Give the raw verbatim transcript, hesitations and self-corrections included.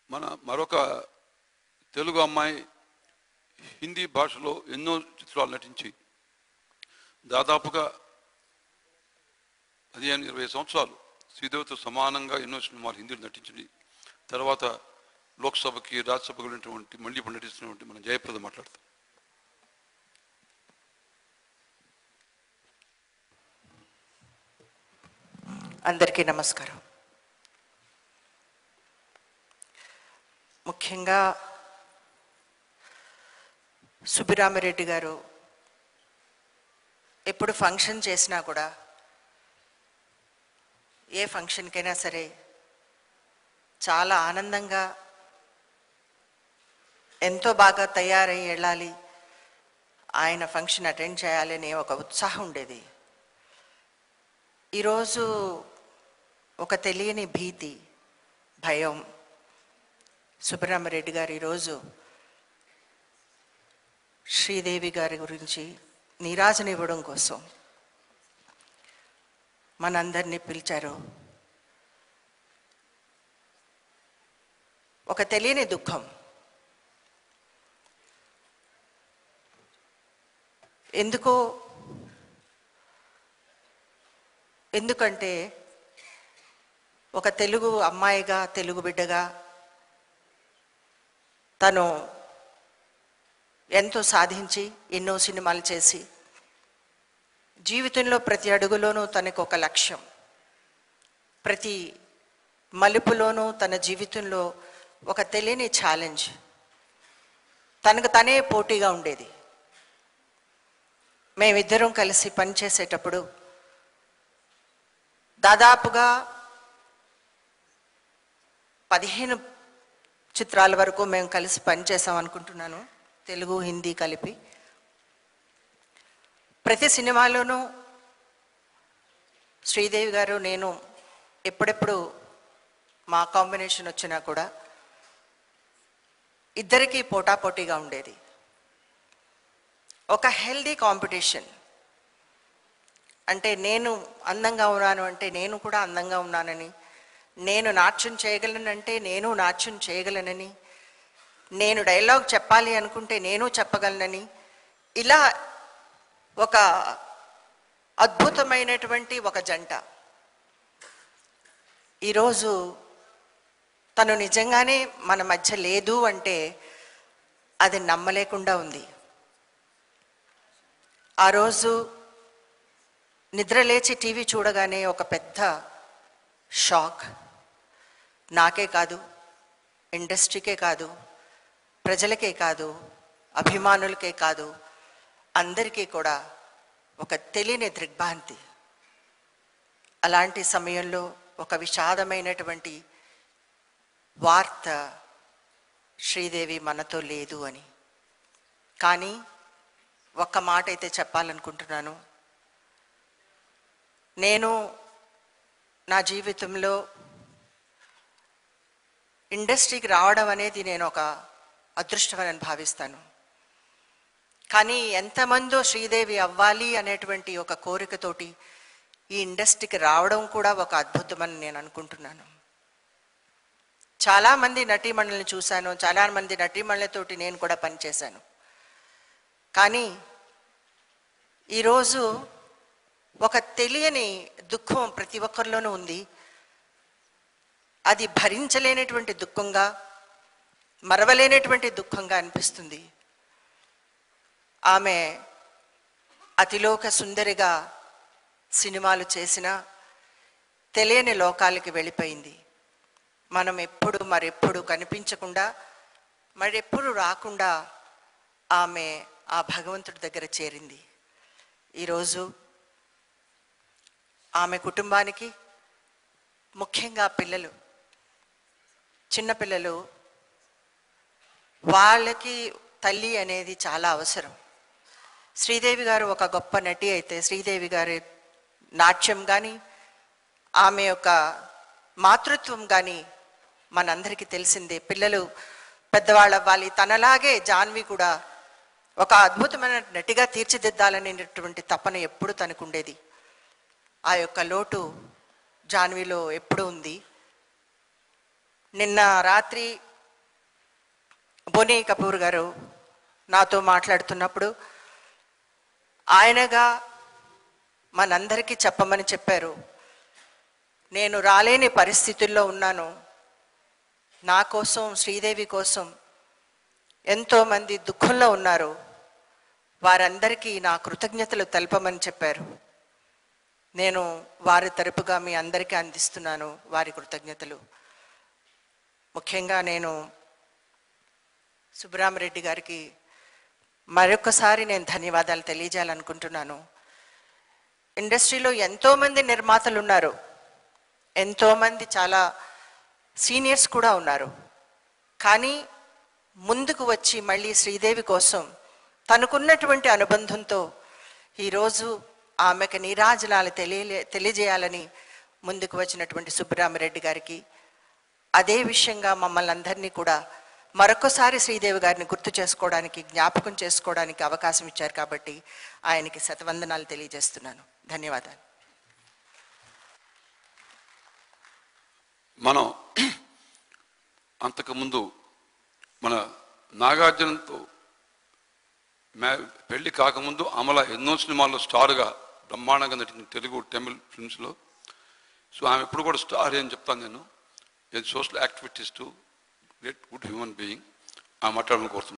మన మరొక తెలుగు అమ్మాయి హిందీ భాషలో ఎన్నో చిత్రాలు నటించి దాదాపుగా పదిహేను ఇరవై సంవత్సరాలు శ్రీదేవితో సమానంగా ఎన్నో సినిమాలు హిందీలో నటించింది. తర్వాత లోక్సభకి రాజ్యసభకు వెళ్ళినటువంటి మళ్ళీ ఇప్పుడు నటిస్తున్నటువంటి మన జయప్రద మాట్లాడతాం. అందరికీ నమస్కారం. ముఖ్యంగా సుబ్బిరామిరెడ్డి గారు ఎప్పుడు ఫంక్షన్ చేసినా కూడా, ఏ ఫంక్షన్కైనా సరే చాలా ఆనందంగా ఎంతో బాగా తయారై వెళ్ళాలి, ఆయన ఫంక్షన్ అటెండ్ చేయాలి అనే ఒక ఉత్సాహం ఉండేది. ఈరోజు ఒక తెలియని భీతి, భయం సుబ్బిరామిరెడ్డి గారు ఈరోజు శ్రీదేవి గారి గురించి నీరాజనివ్వడం కోసం మనందరినీ పిలిచారు. ఒక తెలియని దుఃఖం. ఎందుకో ఎందుకంటే ఒక తెలుగు అమ్మాయిగా, తెలుగు బిడ్డగా తను ఎంతో సాధించి ఎన్నో సినిమాలు చేసి జీవితంలో ప్రతి అడుగులోనూ తనకు ఒక లక్ష్యం, ప్రతి మలుపులోనూ తన జీవితంలో ఒక తెలియని ఛాలెంజ్, తనకు తనే పోటీగా ఉండేది. మేమిద్దరం కలిసి పనిచేసేటప్పుడు దాదాపుగా పదిహేను చిత్రాల వరకు మేము కలిసి పనిచేసాం అనుకుంటున్నాను, తెలుగు హిందీ కలిపి. ప్రతి సినిమాలోనూ శ్రీదేవి గారు నేను ఎప్పుడెప్పుడు మా కాంబినేషన్ వచ్చినా కూడా ఇద్దరికీ పోటాపోటీగా ఉండేది. ఒక హెల్దీ కాంపిటీషన్. అంటే నేను అందంగా ఉన్నాను అంటే నేను కూడా అందంగా ఉన్నానని, నేను నాట్యం చేయగలనంటే నేను నాట్యం చేయగలనని, నేను డైలాగ్ చెప్పాలి అనుకుంటే నేను చెప్పగలనని, ఇలా ఒక అద్భుతమైనటువంటి ఒక జంట. ఈరోజు తను నిజంగానే మన మధ్య లేదు అంటే అది నమ్మలేకుండా ఉంది. ఆ రోజు నిద్రలేచి టీవీ చూడగానే ఒక పెద్ద షాక్. నాకే కాదు, ఇండస్ట్రీకే కాదు, ప్రజలకే కాదు, అభిమానులకే కాదు, అందరికీ కూడా ఒక తెలియని దిగ్భ్రాంతి. అలాంటి సమయంలో ఒక విషాదమైనటువంటి వార్త, శ్రీదేవి మనతో లేదు అని. కానీ ఒక్క మాట అయితే చెప్పాలనుకుంటున్నాను. నేను నా జీవితంలో ఇండస్ట్రీకి రావడం అనేది నేను ఒక అదృష్టమని భావిస్తాను. కానీ ఎంతమందో శ్రీదేవి అవ్వాలి అనేటువంటి ఒక కోరికతోటి ఈ ఇండస్ట్రీకి రావడం కూడా ఒక అద్భుతమని నేను అనుకుంటున్నాను. చాలామంది నటీమణులను చూశాను, చాలామంది నటీమణులతోటి నేను కూడా పనిచేశాను. కానీ ఈరోజు ఒక తెలియని దుఃఖం ప్రతి ఒక్కరిలోనూ ఉంది. అది భరించలేనటువంటి దుఃఖంగా, మరవలేనటువంటి దుఃఖంగా అనిపిస్తుంది. ఆమె అతిలోక సుందరిగా సినిమాలు చేసినా తెలియని లోకాలకి వెళ్ళిపోయింది. మనం ఎప్పుడు మరెప్పుడు కనిపించకుండా, మరెప్పుడు రాకుండా ఆమె ఆ భగవంతుడి దగ్గర చేరింది. ఈరోజు ఆమె కుటుంబానికి, ముఖ్యంగా పిల్లలు, చిన్నపిల్లలు, వాళ్ళకి తల్లి అనేది చాలా అవసరం. శ్రీదేవి గారు ఒక గొప్ప నటి అయితే శ్రీదేవి గారి నాట్యం కానీ, ఆమె యొక్క మాతృత్వం కానీ మనందరికీ తెలిసిందే. పిల్లలు పెద్దవాళ్ళు అవ్వాలి, తనలాగే జాన్వి కూడా ఒక అద్భుతమైన నటిగా తీర్చిదిద్దాలనేటువంటి తపన ఎప్పుడు తనకుండేది. ఆ యొక్క లోటు జాన్విలో ఎప్పుడు ఉంది. నిన్న రాత్రి బోనీ కపూర్ గారు నాతో మాట్లాడుతున్నప్పుడు ఆయనగా మనందరికీ చెప్పమని చెప్పారు, నేను రాలేని పరిస్థితుల్లో ఉన్నాను, నా కోసం శ్రీదేవి కోసం ఎంతోమంది దుఃఖంలో ఉన్నారు, వారందరికీ నా కృతజ్ఞతలు తెలపమని చెప్పారు. నేను వారి తరపుగా మీ అందరికీ అందిస్తున్నాను వారి కృతజ్ఞతలు. ముఖ్యంగా నేను సుబ్బరామరెడ్డి గారికి మరొకసారి నేను ధన్యవాదాలు తెలియజేయాలనుకుంటున్నాను. ఇండస్ట్రీలో ఎంతోమంది నిర్మాతలు ఉన్నారు, ఎంతోమంది చాలా సీనియర్స్ కూడా ఉన్నారు. కానీ ముందుకు వచ్చి మళ్ళీ శ్రీదేవి కోసం తనకున్నటువంటి అనుబంధంతో ఈరోజు ఆమెకు నీరాజనాలు తెలియ తెలియజేయాలని ముందుకు వచ్చినటువంటి సుబ్బరామరెడ్డి గారికి, అదే విషయంగా మమ్మల్ని అందరినీ కూడా మరొకసారి శ్రీదేవి గారిని గుర్తు చేసుకోవడానికి, జ్ఞాపకం చేసుకోవడానికి అవకాశం ఇచ్చారు కాబట్టి ఆయనకి శతవందనాలు తెలియజేస్తున్నాను. ధన్యవాదాలు. మనం అంతకుముందు మన నాగార్జునతో మ్యా పెళ్లి కాకముందు అమల ఎన్నో సినిమాల్లో స్టార్గా బ్రహ్మాండంగా నటించిన తెలుగు తమిళ్ ఫిల్మ్స్లో. సో ఆమె ఎప్పుడు కూడా స్టార్ అని చెప్తాను నేను. Social activities to great good human being ఆ మాట్లాడాలని కోరుతున్నాను.